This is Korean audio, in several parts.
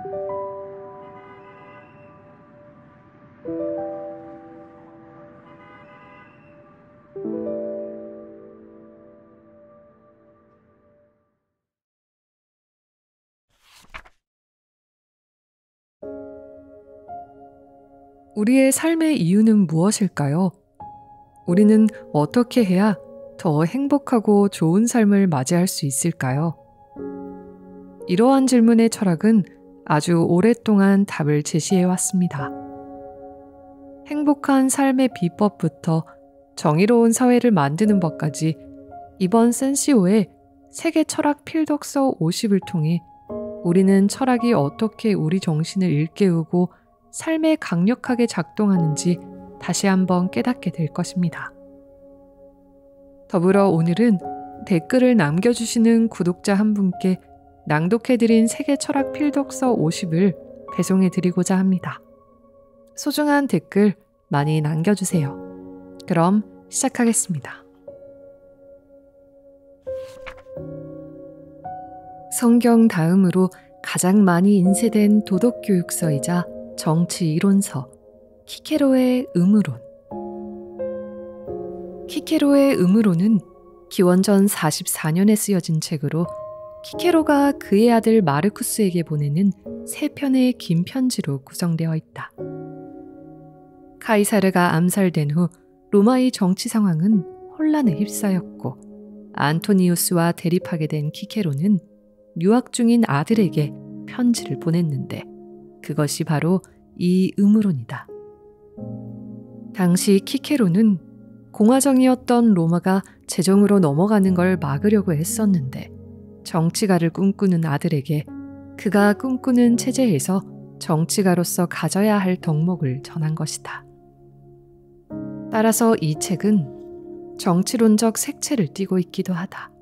우리의 삶의 이유는 무엇일까요? 우리는 어떻게 해야 더 행복하고 좋은 삶을 맞이할 수 있을까요? 이러한 질문의 철학은 아주 오랫동안 답을 제시해 왔습니다. 행복한 삶의 비법부터 정의로운 사회를 만드는 법까지 이번 센시오의 세계 철학 필독서 50을 통해 우리는 철학이 어떻게 우리 정신을 일깨우고 삶에 강력하게 작동하는지 다시 한번 깨닫게 될 것입니다. 더불어 오늘은 댓글을 남겨주시는 구독자 한 분께 낭독해드린 세계 철학 필독서 50을 배송해드리고자 합니다. 소중한 댓글 많이 남겨주세요. 그럼 시작하겠습니다. 성경 다음으로 가장 많이 인쇄된 도덕교육서이자 정치 이론서, 키케로의 의무론. 키케로의 의무론은 기원전 44년에 쓰여진 책으로 키케로가 그의 아들 마르쿠스에게 보내는 3편의 긴 편지로 구성되어 있다. 카이사르가 암살된 후 로마의 정치 상황은 혼란에 휩싸였고 안토니우스와 대립하게 된 키케로는 유학 중인 아들에게 편지를 보냈는데 그것이 바로 이 의무론이다. 당시 키케로는 공화정이었던 로마가 제정으로 넘어가는 걸 막으려고 했었는데 정치가를 꿈꾸는 아들에게 그가 꿈꾸는 체제에서 정치가로서 가져야 할 덕목을 전한 것이다. 따라서 이 책은 정치론적 색채를 띠고 있기도 하다.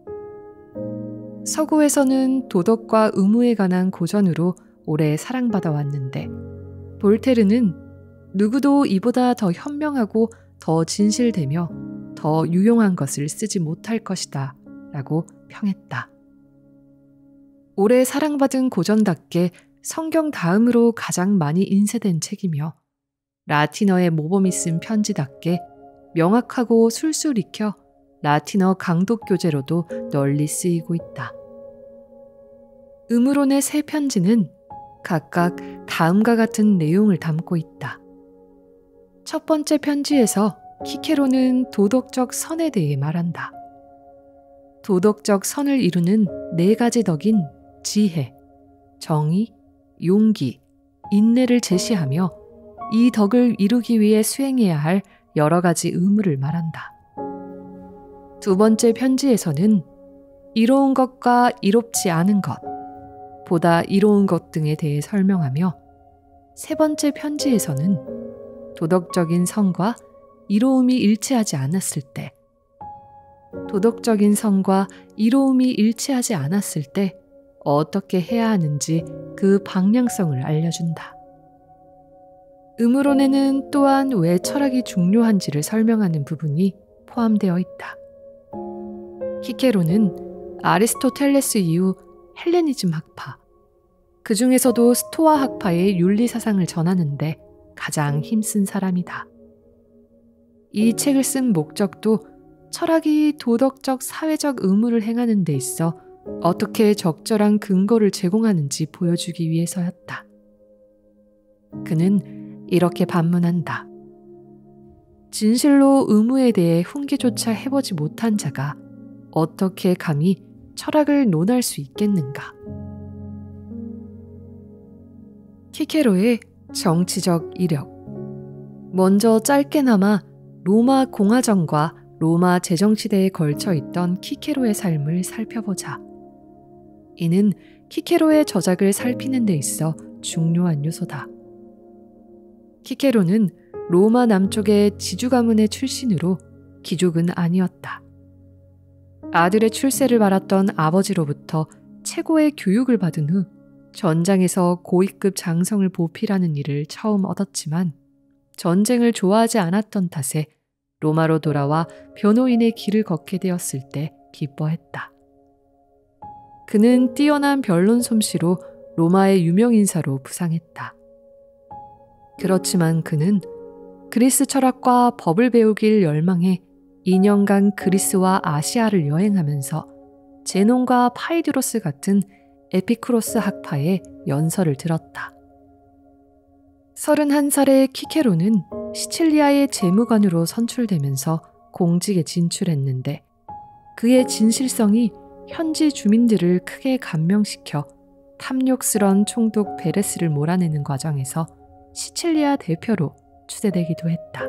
서구에서는 도덕과 의무에 관한 고전으로 오래 사랑받아 왔는데 볼테르는 누구도 이보다 더 현명하고 더 진실되며 더 유용한 것을 쓰지 못할 것이다 라고 평했다. 오래 사랑받은 고전답게 성경 다음으로 가장 많이 인쇄된 책이며 라틴어의 모범이 쓴 편지답게 명확하고 술술 익혀 라틴어 강독 교재로도 널리 쓰이고 있다. 의무론의 3편지는 각각 다음과 같은 내용을 담고 있다. 첫 번째 편지에서 키케로는 도덕적 선에 대해 말한다. 도덕적 선을 이루는 4가지 덕인 지혜, 정의, 용기, 인내를 제시하며 이 덕을 이루기 위해 수행해야 할 여러 가지 의무를 말한다. 두 번째 편지에서는 이로운 것과 이롭지 않은 것, 보다 이로운 것 등에 대해 설명하며 세 번째 편지에서는 도덕적인 선과 이로움이 일치하지 않았을 때, 도덕적인 선과 이로움이 일치하지 않았을 때 어떻게 해야 하는지 그 방향성을 알려준다. 의무론에는 또한 왜 철학이 중요한지를 설명하는 부분이 포함되어 있다. 키케로는 아리스토텔레스 이후 헬레니즘 학파, 그 중에서도 스토아 학파의 윤리사상을 전하는데 가장 힘쓴 사람이다. 이 책을 쓴 목적도 철학이 도덕적 사회적 의무를 행하는 데 있어 어떻게 적절한 근거를 제공하는지 보여주기 위해서였다. 그는 이렇게 반문한다. 진실로 의무에 대해 훈계조차 해보지 못한 자가 어떻게 감히 철학을 논할 수 있겠는가? 키케로의 정치적 이력. 먼저 짧게나마 로마 공화정과 로마 제정시대에 걸쳐 있던 키케로의 삶을 살펴보자. 이는 키케로의 저작을 살피는 데 있어 중요한 요소다. 키케로는 로마 남쪽의 지주 가문의 출신으로 귀족은 아니었다. 아들의 출세를 바랐던 아버지로부터 최고의 교육을 받은 후 전장에서 고위급 장성을 보필하는 일을 처음 얻었지만 전쟁을 좋아하지 않았던 탓에 로마로 돌아와 변호인의 길을 걷게 되었을 때 기뻐했다. 그는 뛰어난 변론 솜씨로 로마의 유명 인사로 부상했다. 그렇지만 그는 그리스 철학과 법을 배우길 열망해 2년간 그리스와 아시아를 여행하면서 제논과 파이디로스 같은 에피쿠로스 학파의 연설을 들었다. 31살의 키케로는 시칠리아의 재무관으로 선출되면서 공직에 진출했는데 그의 진실성이 현지 주민들을 크게 감명시켜 탐욕스런 총독 베레스를 몰아내는 과정에서 시칠리아 대표로 추대되기도 했다.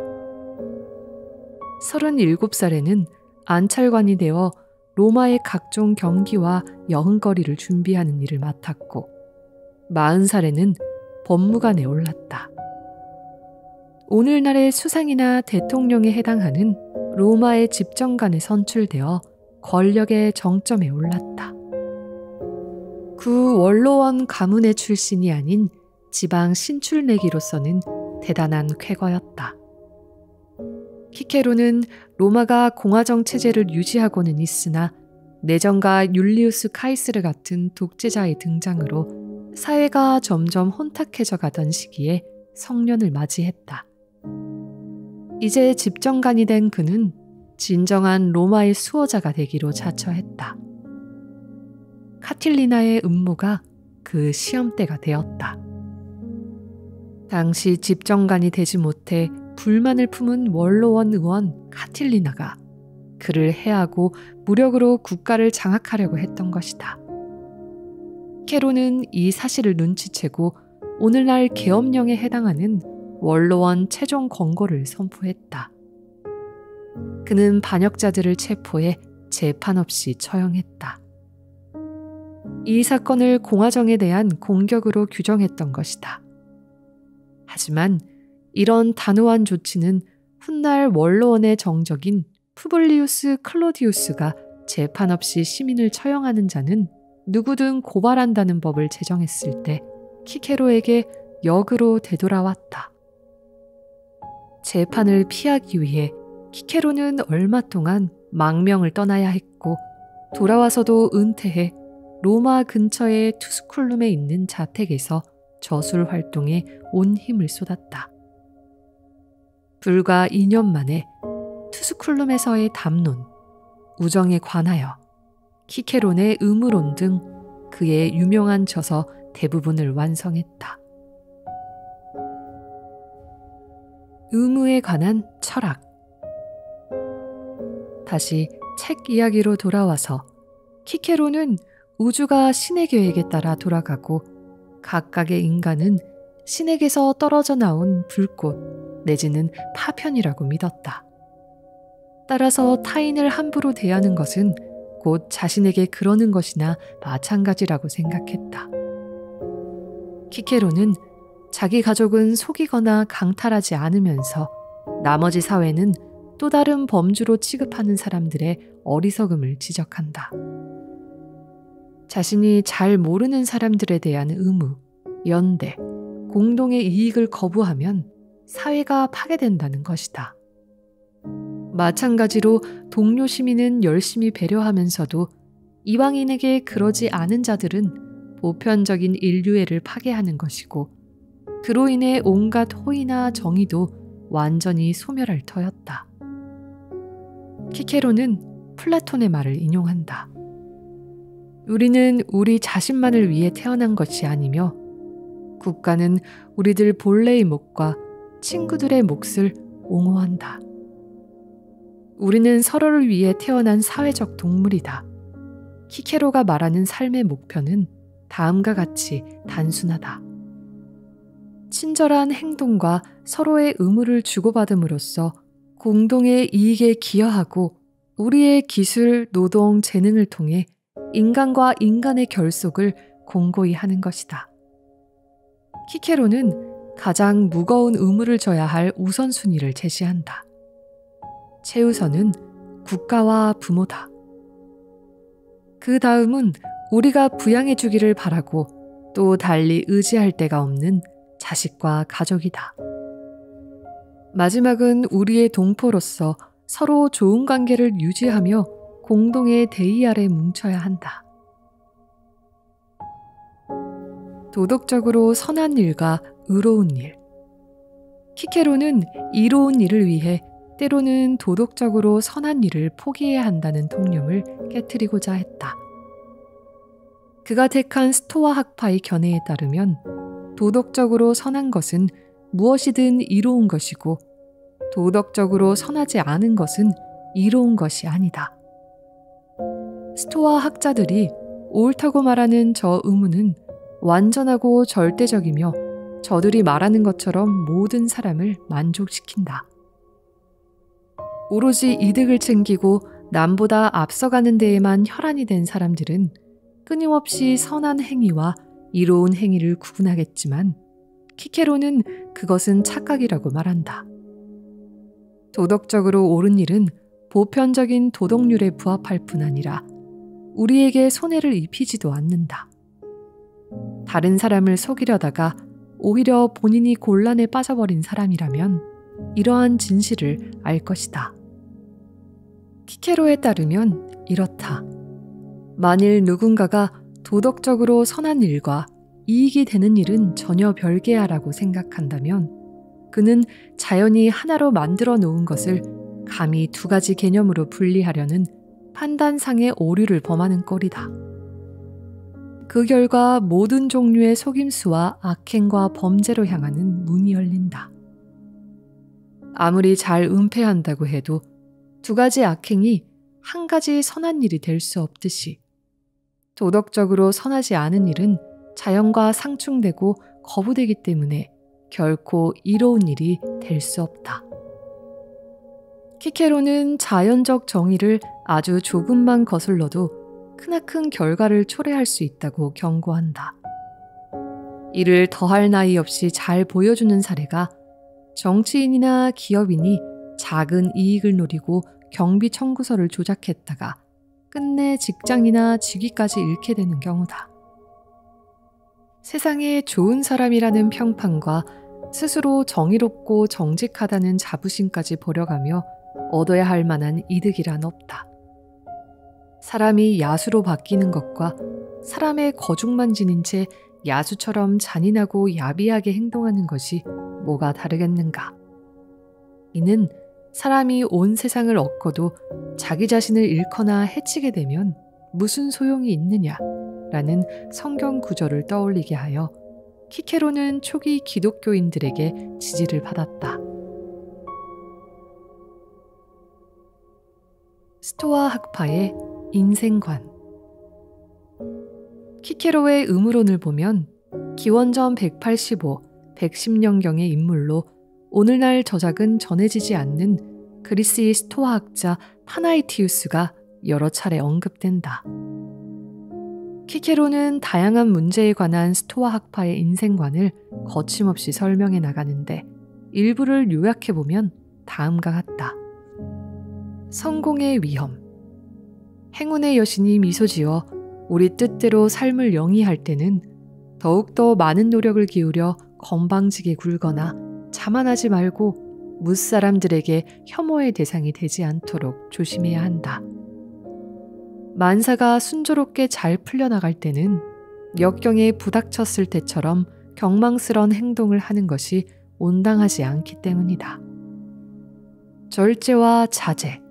37살에는 안찰관이 되어 로마의 각종 경기와 여흥거리를 준비하는 일을 맡았고 40살에는 법무관에 올랐다. 오늘날의 수상이나 대통령에 해당하는 로마의 집정관에 선출되어 권력의 정점에 올랐다. 원로원 가문의 출신이 아닌 지방 신출내기로서는 대단한 쾌거였다. 키케로는 로마가 공화정 체제를 유지하고는 있으나 내정가 율리우스 카이스르 같은 독재자의 등장으로 사회가 점점 혼탁해져 가던 시기에 성년을 맞이했다. 이제 집정관이 된 그는 진정한 로마의 수호자가 되기로 자처했다. 카틸리나의 음모가 그 시험대가 되었다. 당시 집정관이 되지 못해 불만을 품은 원로원 의원 카틸리나가 그를 해하고 무력으로 국가를 장악하려고 했던 것이다. 키케로는 이 사실을 눈치채고 오늘날 계엄령에 해당하는 원로원 최종 권고를 선포했다. 그는 반역자들을 체포해 재판 없이 처형했다. 이 사건을 공화정에 대한 공격으로 규정했던 것이다. 하지만 이런 단호한 조치는 훗날 원로원의 정적인 푸블리우스 클로디우스가 재판 없이 시민을 처형하는 자는 누구든 고발한다는 법을 제정했을 때 키케로에게 역으로 되돌아왔다. 재판을 피하기 위해 키케로는 얼마 동안 망명을 떠나야 했고 돌아와서도 은퇴해 로마 근처의 투스쿨룸에 있는 자택에서 저술 활동에 온 힘을 쏟았다. 불과 2년 만에 투스쿨룸에서의 담론, 우정에 관하여, 키케론의 의무론 등 그의 유명한 저서 대부분을 완성했다. 의무에 관한 철학. 다시 책 이야기로 돌아와서 키케로는 우주가 신의 계획에 따라 돌아가고 각각의 인간은 신에게서 떨어져 나온 불꽃 내지는 파편이라고 믿었다. 따라서 타인을 함부로 대하는 것은 곧 자신에게 그러는 것이나 마찬가지라고 생각했다. 키케로는 자기 가족은 속이거나 강탈하지 않으면서 나머지 사회는 또 다른 범주로 취급하는 사람들의 어리석음을 지적한다. 자신이 잘 모르는 사람들에 대한 의무, 연대, 공동의 이익을 거부하면 사회가 파괴된다는 것이다. 마찬가지로 동료 시민은 열심히 배려하면서도 이방인에게 그러지 않은 자들은 보편적인 인류애를 파괴하는 것이고 그로 인해 온갖 호의나 정의도 완전히 소멸할 터였다. 키케로는 플라톤의 말을 인용한다. 우리는 우리 자신만을 위해 태어난 것이 아니며 국가는 우리들 본래의 몫과 친구들의 몫을 옹호한다. 우리는 서로를 위해 태어난 사회적 동물이다. 키케로가 말하는 삶의 목표는 다음과 같이 단순하다. 친절한 행동과 서로의 의무를 주고받음으로써 공동의 이익에 기여하고 우리의 기술, 노동, 재능을 통해 인간과 인간의 결속을 공고히 하는 것이다. 키케로는 가장 무거운 의무를 져야 할 우선순위를 제시한다. 최우선은 국가와 부모다. 그 다음은 우리가 부양해 주기를 바라고 또 달리 의지할 데가 없는 자식과 가족이다. 마지막은 우리의 동포로서 서로 좋은 관계를 유지하며 공동의 대의 아래 뭉쳐야 한다. 도덕적으로 선한 일과 의로운 일. 키케로는 이로운 일을 위해 때로는 도덕적으로 선한 일을 포기해야 한다는 통념을 깨트리고자 했다. 그가 택한 스토아 학파의 견해에 따르면 도덕적으로 선한 것은 무엇이든 이로운 것이고 도덕적으로 선하지 않은 것은 이로운 것이 아니다. 스토아 학자들이 옳다고 말하는 저 의무는 완전하고 절대적이며 저들이 말하는 것처럼 모든 사람을 만족시킨다. 오로지 이득을 챙기고 남보다 앞서가는 데에만 혈안이 된 사람들은 끊임없이 선한 행위와 이로운 행위를 구분하겠지만 키케로는 그것은 착각이라고 말한다. 도덕적으로 옳은 일은 보편적인 도덕률에 부합할 뿐 아니라 우리에게 손해를 입히지도 않는다. 다른 사람을 속이려다가 오히려 본인이 곤란에 빠져버린 사람이라면 이러한 진실을 알 것이다. 키케로에 따르면 이렇다. 만일 누군가가 도덕적으로 선한 일과 이익이 되는 일은 전혀 별개야라고 생각한다면 그는 자연이 하나로 만들어 놓은 것을 감히 두 가지 개념으로 분리하려는 판단상의 오류를 범하는 꼴이다. 그 결과 모든 종류의 속임수와 악행과 범죄로 향하는 문이 열린다. 아무리 잘 은폐한다고 해도 두 가지 악행이 한 가지 선한 일이 될 수 없듯이 도덕적으로 선하지 않은 일은 자연과 상충되고 거부되기 때문에 결코 이로운 일이 될 수 없다. 키케로는 자연적 정의를 아주 조금만 거슬러도 크나큰 결과를 초래할 수 있다고 경고한다. 이를 더할 나위 없이 잘 보여주는 사례가 정치인이나 기업인이 작은 이익을 노리고 경비 청구서를 조작했다가 끝내 직장이나 직위까지 잃게 되는 경우다. 세상에 좋은 사람이라는 평판과 스스로 정의롭고 정직하다는 자부심까지 버려가며 얻어야 할 만한 이득이란 없다. 사람이 야수로 바뀌는 것과 사람의 거죽만 지닌 채 야수처럼 잔인하고 야비하게 행동하는 것이 뭐가 다르겠는가? 이는 사람이 온 세상을 얻고도 자기 자신을 잃거나 해치게 되면 무슨 소용이 있느냐라는 성경 구절을 떠올리게 하여 키케로는 초기 기독교인들에게 지지를 받았다. 스토아 학파의 인생관. 키케로의 의무론을 보면 기원전 185, 110년경의 인물로 오늘날 저작은 전해지지 않는 그리스의 스토아학자 파나이티우스가 여러 차례 언급된다. 키케로는 다양한 문제에 관한 스토아 학파의 인생관을 거침없이 설명해 나가는데 일부를 요약해보면 다음과 같다. 성공의 위험. 행운의 여신이 미소 지어 우리 뜻대로 삶을 영위할 때는 더욱더 많은 노력을 기울여 건방지게 굴거나 자만하지 말고 무사람들에게 혐오의 대상이 되지 않도록 조심해야 한다. 만사가 순조롭게 잘 풀려나갈 때는 역경에 부닥쳤을 때처럼 경망스러운 행동을 하는 것이 온당하지 않기 때문이다. 절제와 자제.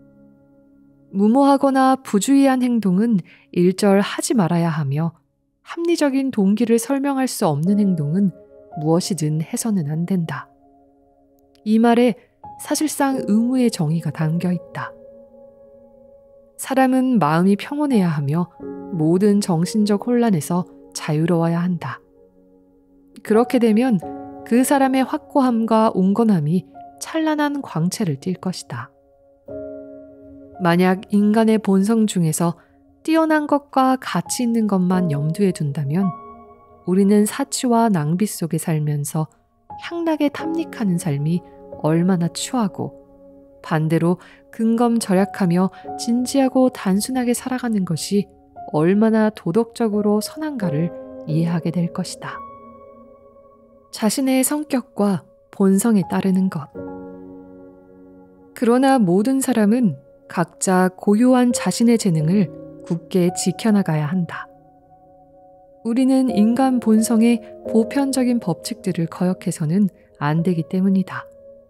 무모하거나 부주의한 행동은 일절 하지 말아야 하며 합리적인 동기를 설명할 수 없는 행동은 무엇이든 해서는 안 된다. 이 말에 사실상 의무의 정의가 담겨 있다. 사람은 마음이 평온해야 하며 모든 정신적 혼란에서 자유로워야 한다. 그렇게 되면 그 사람의 확고함과 온건함이 찬란한 광채를 띨 것이다. 만약 인간의 본성 중에서 뛰어난 것과 가치 있는 것만 염두에 둔다면 우리는 사치와 낭비 속에 살면서 향락에 탐닉하는 삶이 얼마나 추하고 반대로 근검절약하며 진지하고 단순하게 살아가는 것이 얼마나 도덕적으로 선한가를 이해하게 될 것이다. 자신의 성격과 본성에 따르는 것. 그러나 모든 사람은 각자 고유한 자신의 재능을 굳게 지켜나가야 한다. 우리는 인간 본성의 보편적인 법칙들을 거역해서는 안 되기 때문이다.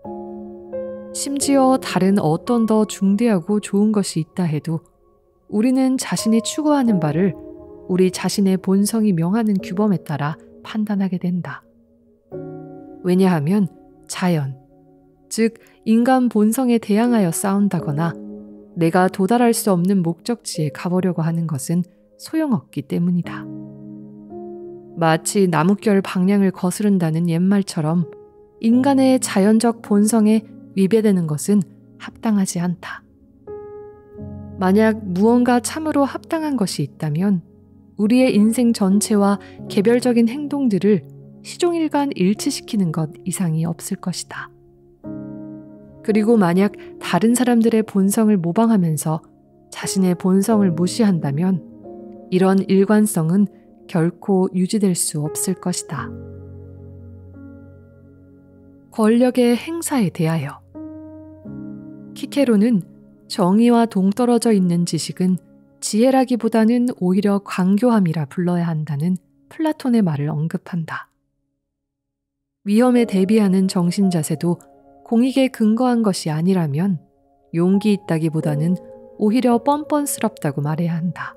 심지어 다른 어떤 더 중대하고 좋은 것이 있다 해도 우리는 자신이 추구하는 바를 우리 자신의 본성이 명하는 규범에 따라 판단하게 된다. 왜냐하면 자연, 즉 인간 본성에 대항하여 싸운다거나 내가 도달할 수 없는 목적지에 가보려고 하는 것은 소용없기 때문이다. 마치 나뭇결 방향을 거스른다는 옛말처럼 인간의 자연적 본성에 위배되는 것은 합당하지 않다. 만약 무언가 참으로 합당한 것이 있다면 우리의 인생 전체와 개별적인 행동들을 시종일관 일치시키는 것 이상이 없을 것이다. 그리고 만약 다른 사람들의 본성을 모방하면서 자신의 본성을 무시한다면 이런 일관성은 결코 유지될 수 없을 것이다. 권력의 행사에 대하여 키케로는 정의와 동떨어져 있는 지식은 지혜라기보다는 오히려 광교함이라 불러야 한다는 플라톤의 말을 언급한다. 위험에 대비하는 정신자세도 공익에 근거한 것이 아니라면 용기 있다기보다는 오히려 뻔뻔스럽다고 말해야 한다.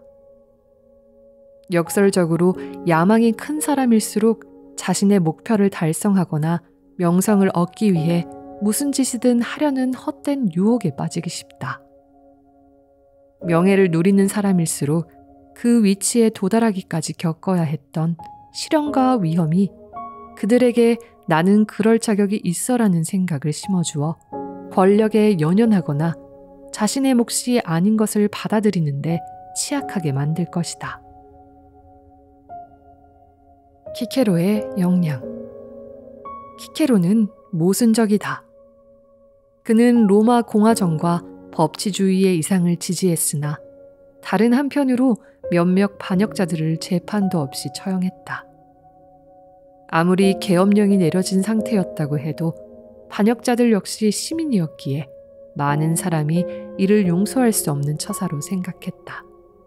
역설적으로 야망이 큰 사람일수록 자신의 목표를 달성하거나 명성을 얻기 위해 무슨 짓이든 하려는 헛된 유혹에 빠지기 쉽다. 명예를 누리는 사람일수록 그 위치에 도달하기까지 겪어야 했던 시련과 위험이 그들에게 나는 그럴 자격이 있어라는 생각을 심어주어 권력에 연연하거나 자신의 몫이 아닌 것을 받아들이는데 취약하게 만들 것이다. 키케로의 역량. 키케로는 모순적이다. 그는 로마 공화정과 법치주의의 이상을 지지했으나 다른 한편으로 몇몇 반역자들을 재판도 없이 처형했다. 아무리 계엄령이 내려진 상태였다고 해도 반역자들 역시 시민이었기에 많은 사람이 이를 용서할 수 없는 처사로 생각했다.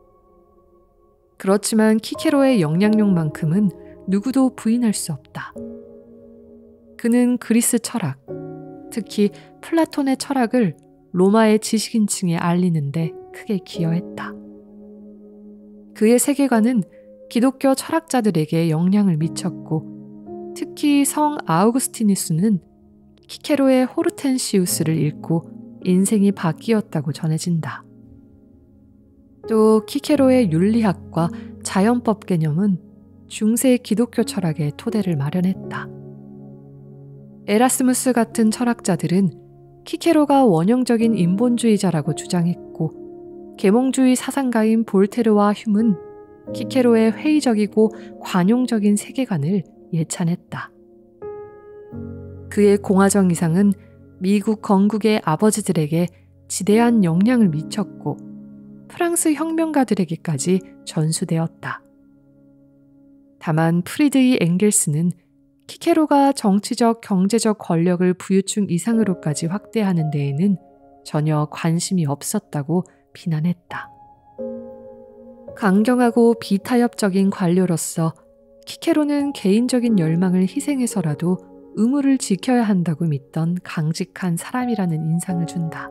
그렇지만 키케로의 영향력만큼은 누구도 부인할 수 없다. 그는 그리스 철학, 특히 플라톤의 철학을 로마의 지식인층에 알리는데 크게 기여했다. 그의 세계관은 기독교 철학자들에게 영향을 미쳤고 특히 성 아우구스티누스는 키케로의 호르텐시우스를 읽고 인생이 바뀌었다고 전해진다. 또 키케로의 윤리학과 자연법 개념은 중세 기독교 철학의 토대를 마련했다. 에라스무스 같은 철학자들은 키케로가 원형적인 인본주의자라고 주장했고 계몽주의 사상가인 볼테르와 흉은 키케로의 회의적이고 관용적인 세계관을 예찬했다. 그의 공화정 이상은 미국 건국의 아버지들에게 지대한 영향을 미쳤고 프랑스 혁명가들에게까지 전수되었다. 다만 프리드리 엥겔스는 키케로가 정치적, 경제적 권력을 부유층 이상으로까지 확대하는 데에는 전혀 관심이 없었다고 비난했다. 강경하고 비타협적인 관료로서 키케로는 개인적인 열망을 희생해서라도 의무를 지켜야 한다고 믿던 강직한 사람이라는 인상을 준다.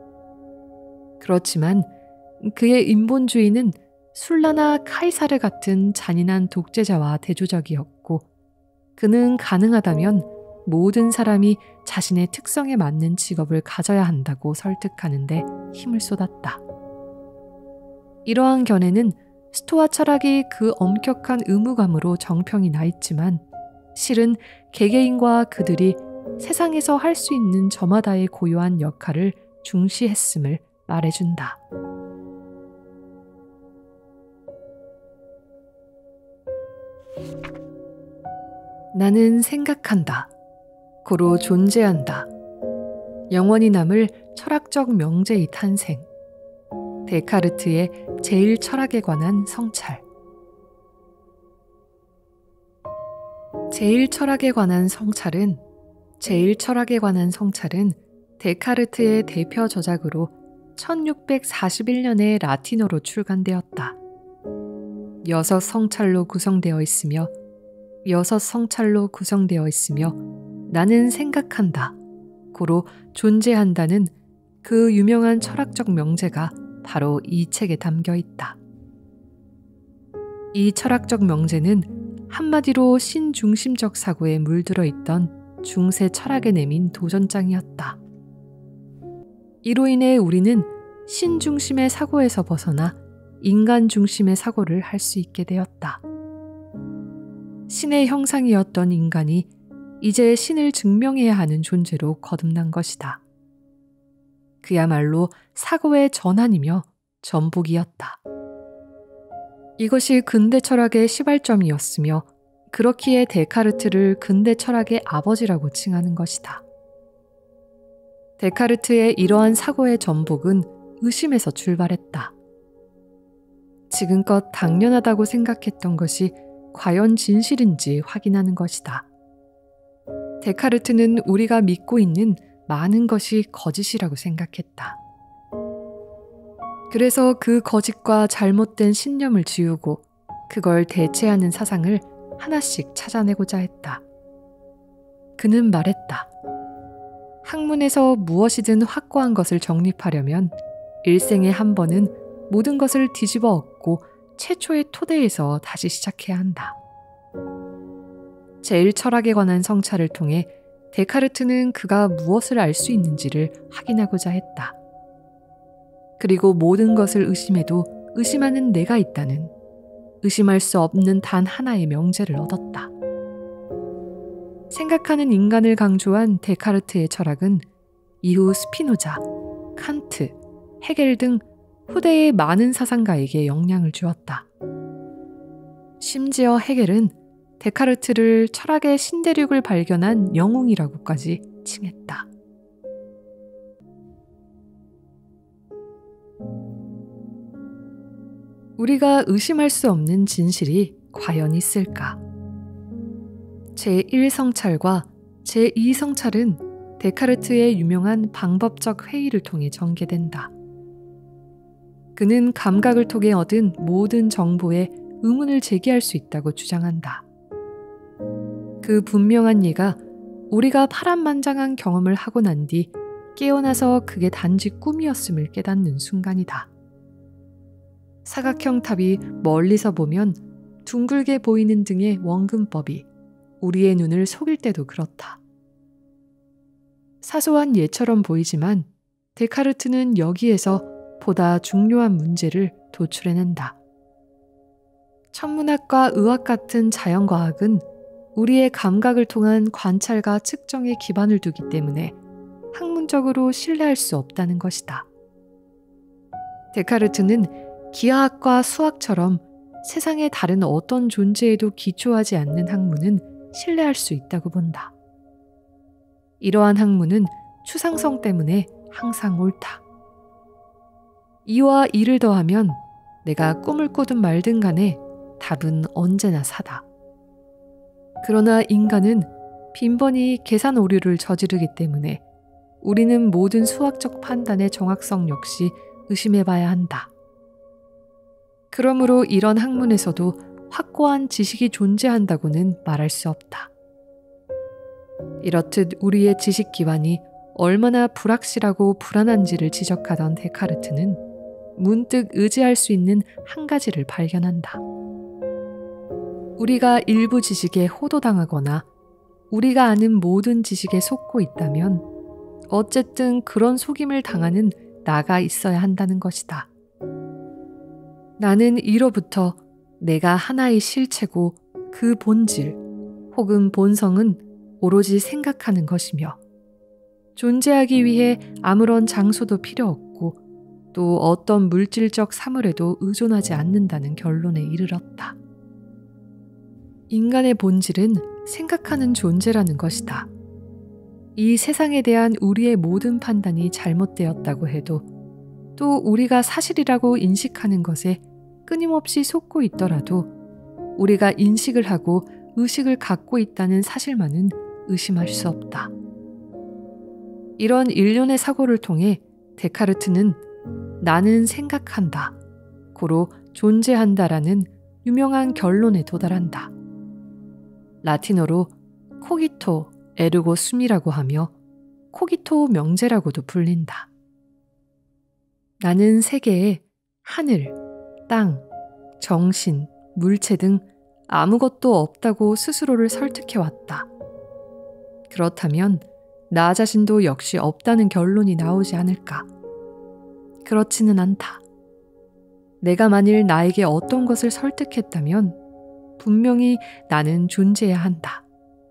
그렇지만 그의 인본주의는 술라나 카이사르 같은 잔인한 독재자와 대조적이었고 그는 가능하다면 모든 사람이 자신의 특성에 맞는 직업을 가져야 한다고 설득하는데 힘을 쏟았다. 이러한 견해는 스토아 철학이 그 엄격한 의무감으로 정평이 나 있지만 실은 개개인과 그들이 세상에서 할 수 있는 저마다의 고유한 역할을 중시했음을 말해준다. 나는 생각한다. 고로 존재한다. 영원히 남을 철학적 명제의 탄생. 데카르트의 제일 철학에 관한 성찰. 제일 철학에 관한 성찰은 데카르트의 대표 저작으로 1641년에 라틴어로 출간되었다. 6 성찰로 구성되어 있으며 6 성찰로 구성되어 있으며 나는 생각한다. 고로 존재한다는 그 유명한 철학적 명제가 바로 이 책에 담겨 있다. 이 철학적 명제는 한마디로 신중심적 사고에 물들어 있던 중세 철학에 내민 도전장이었다. 이로 인해 우리는 신중심의 사고에서 벗어나 인간 중심의 사고를 할 수 있게 되었다. 신의 형상이었던 인간이 이제 신을 증명해야 하는 존재로 거듭난 것이다. 그야말로 사고의 전환이며 전복이었다. 이것이 근대 철학의 시발점이었으며 그렇기에 데카르트를 근대 철학의 아버지라고 칭하는 것이다. 데카르트의 이러한 사고의 전복은 의심에서 출발했다. 지금껏 당연하다고 생각했던 것이 과연 진실인지 확인하는 것이다. 데카르트는 우리가 믿고 있는 많은 것이 거짓이라고 생각했다. 그래서 그 거짓과 잘못된 신념을 지우고 그걸 대체하는 사상을 하나씩 찾아내고자 했다. 그는 말했다. 학문에서 무엇이든 확고한 것을 정립하려면 일생에 한 번은 모든 것을 뒤집어 엎고 최초의 토대에서 다시 시작해야 한다. 제1철학에 관한 성찰을 통해 데카르트는 그가 무엇을 알 수 있는지를 확인하고자 했다. 그리고 모든 것을 의심해도 의심하는 내가 있다는 의심할 수 없는 단 하나의 명제를 얻었다. 생각하는 인간을 강조한 데카르트의 철학은 이후 스피노자, 칸트, 헤겔 등 후대의 많은 사상가에게 영향을 주었다. 심지어 헤겔은 데카르트를 철학의 신대륙을 발견한 영웅이라고까지 칭했다. 우리가 의심할 수 없는 진실이 과연 있을까? 제1성찰과 제2성찰은 데카르트의 유명한 방법적 회의를 통해 전개된다. 그는 감각을 통해 얻은 모든 정보에 의문을 제기할 수 있다고 주장한다. 그 분명한 예가 우리가 파란만장한 경험을 하고 난 뒤 깨어나서 그게 단지 꿈이었음을 깨닫는 순간이다. 사각형 탑이 멀리서 보면 둥글게 보이는 등의 원근법이 우리의 눈을 속일 때도 그렇다. 사소한 예처럼 보이지만 데카르트는 여기에서 보다 중요한 문제를 도출해낸다. 천문학과 의학 같은 자연과학은 우리의 감각을 통한 관찰과 측정에 기반을 두기 때문에 학문적으로 신뢰할 수 없다는 것이다. 데카르트는 기하학과 수학처럼 세상의 다른 어떤 존재에도 기초하지 않는 학문은 신뢰할 수 있다고 본다. 이러한 학문은 추상성 때문에 항상 옳다. 이와 이를 더하면 내가 꿈을 꾸든 말든 간에 답은 언제나 사다. 그러나 인간은 빈번히 계산 오류를 저지르기 때문에 우리는 모든 수학적 판단의 정확성 역시 의심해봐야 한다. 그러므로 이런 학문에서도 확고한 지식이 존재한다고는 말할 수 없다. 이렇듯 우리의 지식 기반이 얼마나 불확실하고 불안한지를 지적하던 데카르트는 문득 의지할 수 있는 한 가지를 발견한다. 우리가 일부 지식에 호도당하거나 우리가 아는 모든 지식에 속고 있다면 어쨌든 그런 속임을 당하는 나가 있어야 한다는 것이다. 나는 이로부터 내가 하나의 실체고 그 본질 혹은 본성은 오로지 생각하는 것이며 존재하기 위해 아무런 장소도 필요 없고 또 어떤 물질적 사물에도 의존하지 않는다는 결론에 이르렀다. 인간의 본질은 생각하는 존재라는 것이다. 이 세상에 대한 우리의 모든 판단이 잘못되었다고 해도 또 우리가 사실이라고 인식하는 것에 끊임없이 속고 있더라도 우리가 인식을 하고 의식을 갖고 있다는 사실만은 의심할 수 없다. 이런 일련의 사고를 통해 데카르트는 나는 생각한다, 고로 존재한다라는 유명한 결론에 도달한다. 라틴어로 코기토 에르고 숨이라고 하며 코기토 명제라고도 불린다. 나는 세계에 하늘, 땅, 정신, 물체 등 아무것도 없다고 스스로를 설득해왔다. 그렇다면 나 자신도 역시 없다는 결론이 나오지 않을까? 그렇지는 않다. 내가 만일 나에게 어떤 것을 설득했다면 분명히 나는 존재해야 한다.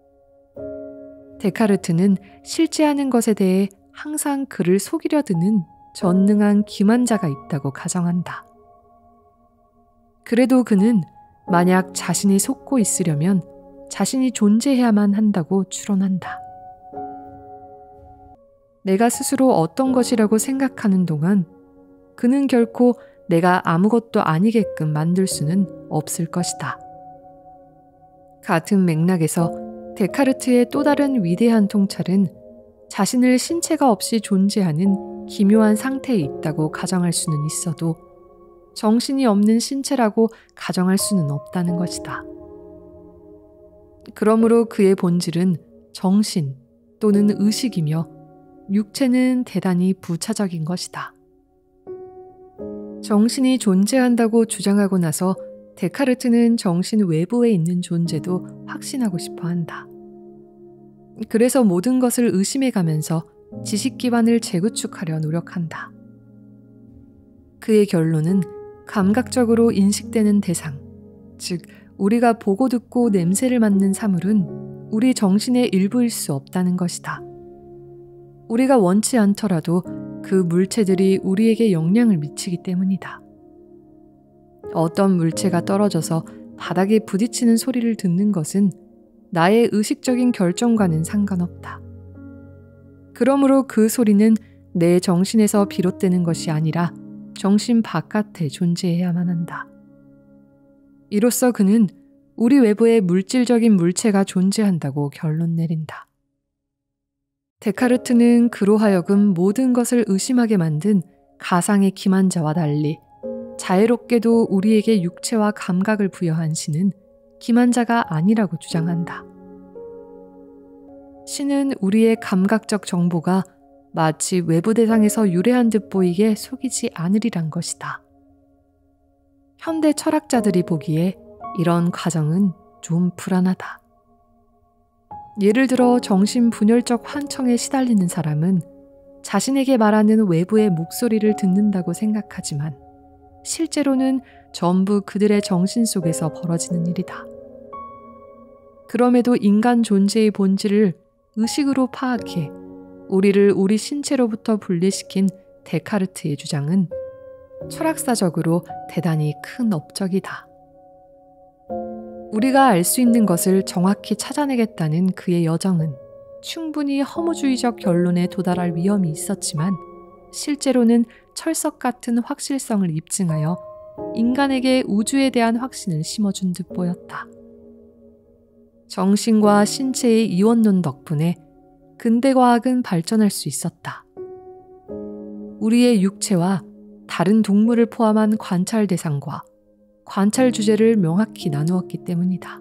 데카르트는 실제하는 것에 대해 항상 그를 속이려 드는 전능한 기만자가 있다고 가정한다. 그래도 그는 만약 자신이 속고 있으려면 자신이 존재해야만 한다고 추론한다. 내가 스스로 어떤 것이라고 생각하는 동안 그는 결코 내가 아무것도 아니게끔 만들 수는 없을 것이다. 같은 맥락에서 데카르트의 또 다른 위대한 통찰은 자신을 신체가 없이 존재하는 기묘한 상태에 있다고 가정할 수는 있어도 정신이 없는 신체라고 가정할 수는 없다는 것이다. 그러므로 그의 본질은 정신 또는 의식이며 육체는 대단히 부차적인 것이다. 정신이 존재한다고 주장하고 나서 데카르트는 정신 외부에 있는 존재도 확신하고 싶어 한다. 그래서 모든 것을 의심해가면서 지식 기반을 재구축하려 노력한다. 그의 결론은 감각적으로 인식되는 대상, 즉 우리가 보고 듣고 냄새를 맡는 사물은 우리 정신의 일부일 수 없다는 것이다. 우리가 원치 않더라도 그 물체들이 우리에게 영향을 미치기 때문이다. 어떤 물체가 떨어져서 바닥에 부딪히는 소리를 듣는 것은 나의 의식적인 결정과는 상관없다. 그러므로 그 소리는 내 정신에서 비롯되는 것이 아니라 정신 바깥에 존재해야만 한다. 이로써 그는 우리 외부에 물질적인 물체가 존재한다고 결론 내린다. 데카르트는 그로 하여금 모든 것을 의심하게 만든 가상의 기만자와 달리 자애롭게도 우리에게 육체와 감각을 부여한 신은 기만자가 아니라고 주장한다. 신은 우리의 감각적 정보가 마치 외부 대상에서 유래한 듯 보이게 속이지 않으리란 것이다. 현대 철학자들이 보기에 이런 과정은 좀 불안하다. 예를 들어 정신분열적 환청에 시달리는 사람은 자신에게 말하는 외부의 목소리를 듣는다고 생각하지만 실제로는 전부 그들의 정신 속에서 벌어지는 일이다. 그럼에도 인간 존재의 본질을 의식으로 파악해 우리를 우리 신체로부터 분리시킨 데카르트의 주장은 철학사적으로 대단히 큰 업적이다. 우리가 알 수 있는 것을 정확히 찾아내겠다는 그의 여정은 충분히 허무주의적 결론에 도달할 위험이 있었지만 실제로는 철석 같은 확실성을 입증하여 인간에게 우주에 대한 확신을 심어준 듯 보였다. 정신과 신체의 이원론 덕분에 근대과학은 발전할 수 있었다. 우리의 육체와 다른 동물을 포함한 관찰 대상과 관찰 주제를 명확히 나누었기 때문이다.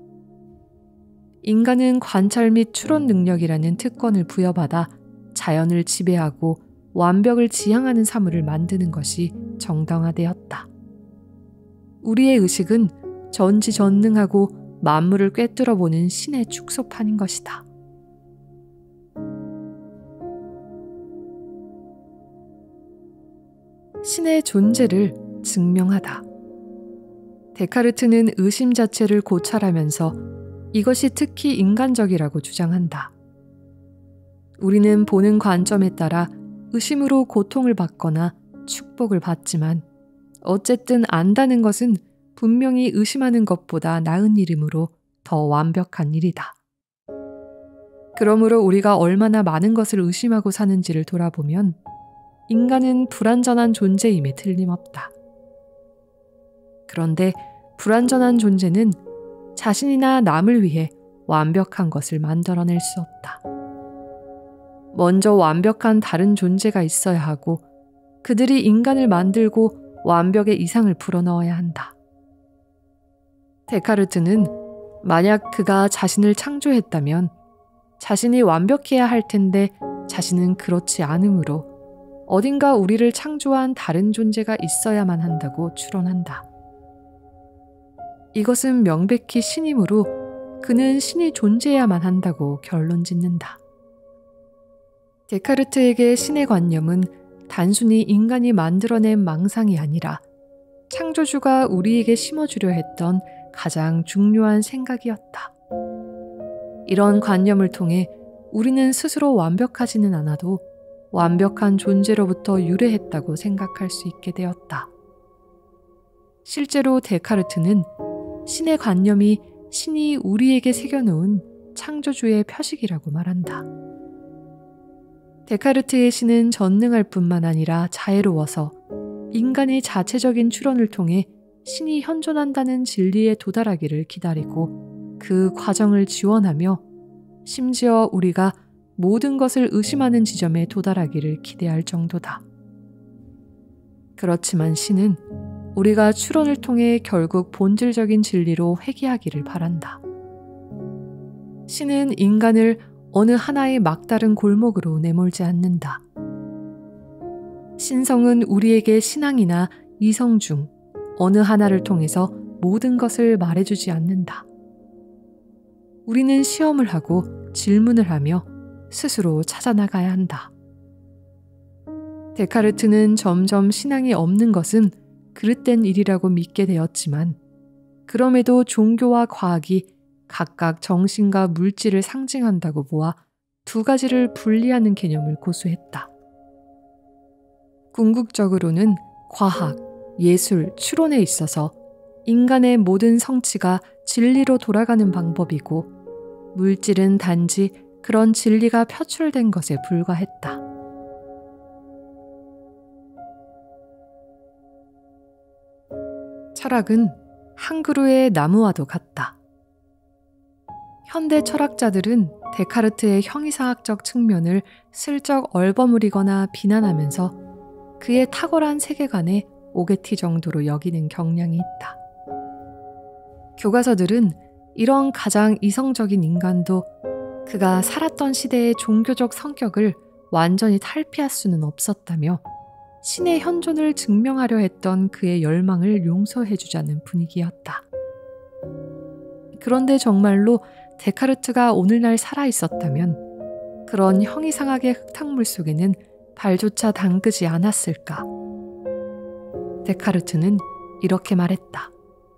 인간은 관찰 및 추론 능력이라는 특권을 부여받아 자연을 지배하고 완벽을 지향하는 사물을 만드는 것이 정당화되었다. 우리의 의식은 전지전능하고 만물을 꿰뚫어보는 신의 축소판인 것이다. 신의 존재를 증명하다. 데카르트는 의심 자체를 고찰하면서 이것이 특히 인간적이라고 주장한다. 우리는 보는 관점에 따라 의심으로 고통을 받거나 축복을 받지만 어쨌든 안다는 것은 분명히 의심하는 것보다 나은 일이므로 더 완벽한 일이다. 그러므로 우리가 얼마나 많은 것을 의심하고 사는지를 돌아보면 인간은 불완전한 존재임에 틀림없다. 그런데 불완전한 존재는 자신이나 남을 위해 완벽한 것을 만들어낼 수 없다. 먼저 완벽한 다른 존재가 있어야 하고 그들이 인간을 만들고 완벽의 이상을 불어넣어야 한다. 데카르트는 만약 그가 자신을 창조했다면 자신이 완벽해야 할 텐데 자신은 그렇지 않으므로 어딘가 우리를 창조한 다른 존재가 있어야만 한다고 추론한다. 이것은 명백히 신이므로 그는 신이 존재해야만 한다고 결론 짓는다. 데카르트에게 신의 관념은 단순히 인간이 만들어낸 망상이 아니라 창조주가 우리에게 심어주려 했던 가장 중요한 생각이었다. 이런 관념을 통해 우리는 스스로 완벽하지는 않아도 완벽한 존재로부터 유래했다고 생각할 수 있게 되었다. 실제로 데카르트는 신의 관념이 신이 우리에게 새겨놓은 창조주의 표식이라고 말한다. 데카르트의 신은 전능할 뿐만 아니라 자애로워서 인간의 자체적인 추론을 통해 신이 현존한다는 진리에 도달하기를 기다리고 그 과정을 지원하며 심지어 우리가 모든 것을 의심하는 지점에 도달하기를 기대할 정도다. 그렇지만 신은 우리가 추론을 통해 결국 본질적인 진리로 회귀하기를 바란다. 신은 인간을 어느 하나의 막다른 골목으로 내몰지 않는다. 신성은 우리에게 신앙이나 이성 중 어느 하나를 통해서 모든 것을 말해주지 않는다. 우리는 시험을 하고 질문을 하며 스스로 찾아나가야 한다. 데카르트는 점점 신앙이 없는 것은 그릇된 일이라고 믿게 되었지만 그럼에도 종교와 과학이 각각 정신과 물질을 상징한다고 보아 두 가지를 분리하는 개념을 고수했다. 궁극적으로는 과학, 예술, 추론에 있어서 인간의 모든 성취가 진리로 돌아가는 방법이고 물질은 단지 그런 진리가 표출된 것에 불과했다. 철학은 한 그루의 나무와도 같다. 현대 철학자들은 데카르트의 형이상학적 측면을 슬쩍 얼버무리거나 비난하면서 그의 탁월한 세계관에 오게티 정도로 여기는 경향이 있다. 교과서들은 이런 가장 이성적인 인간도 그가 살았던 시대의 종교적 성격을 완전히 탈피할 수는 없었다며 신의 현존을 증명하려 했던 그의 열망을 용서해주자는 분위기였다. 그런데 정말로 데카르트가 오늘날 살아있었다면 그런 형이상학의 흙탕물 속에는 발조차 담그지 않았을까? 데카르트는 이렇게 말했다.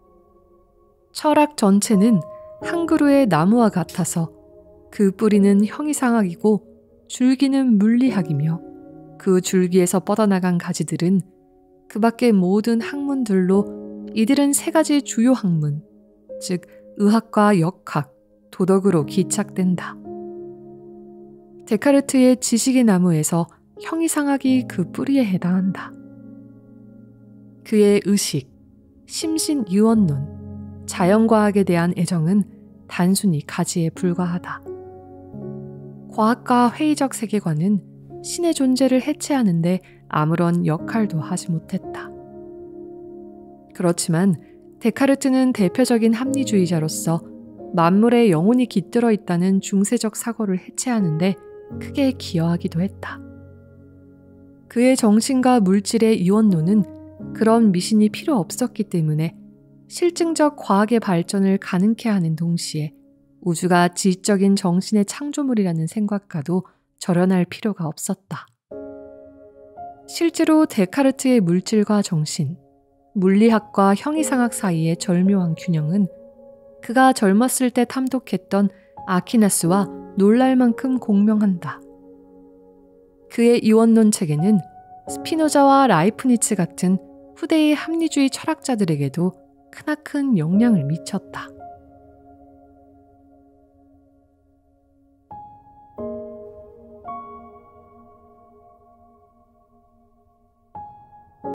철학 전체는 한 그루의 나무와 같아서 그 뿌리는 형이상학이고 줄기는 물리학이며 그 줄기에서 뻗어나간 가지들은 그 밖의 모든 학문들로 이들은 세 가지 주요 학문, 즉 의학과 역학, 도덕으로 기착된다. 데카르트의 지식의 나무에서 형이상학이 그 뿌리에 해당한다. 그의 의식, 심신유언론, 자연과학에 대한 애정은 단순히 가지에 불과하다. 과학과 회의적 세계관은 신의 존재를 해체하는데 아무런 역할도 하지 못했다. 그렇지만 데카르트는 대표적인 합리주의자로서 만물에 영혼이 깃들어 있다는 중세적 사고를 해체하는데 크게 기여하기도 했다. 그의 정신과 물질의 이원론은 그런 미신이 필요 없었기 때문에 실증적 과학의 발전을 가능케 하는 동시에 우주가 지적인 정신의 창조물이라는 생각과도 절연할 필요가 없었다. 실제로 데카르트의 물질과 정신, 물리학과 형이상학 사이의 절묘한 균형은 그가 젊었을 때 탐독했던 아퀴나스와 놀랄 만큼 공명한다. 그의 이원론 체계는 스피노자와 라이프니츠 같은 후대의 합리주의 철학자들에게도 크나큰 영향을 미쳤다.